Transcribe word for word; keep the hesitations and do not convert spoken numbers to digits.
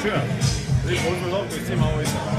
schön. Ich wollte mir auch das Thema äußern.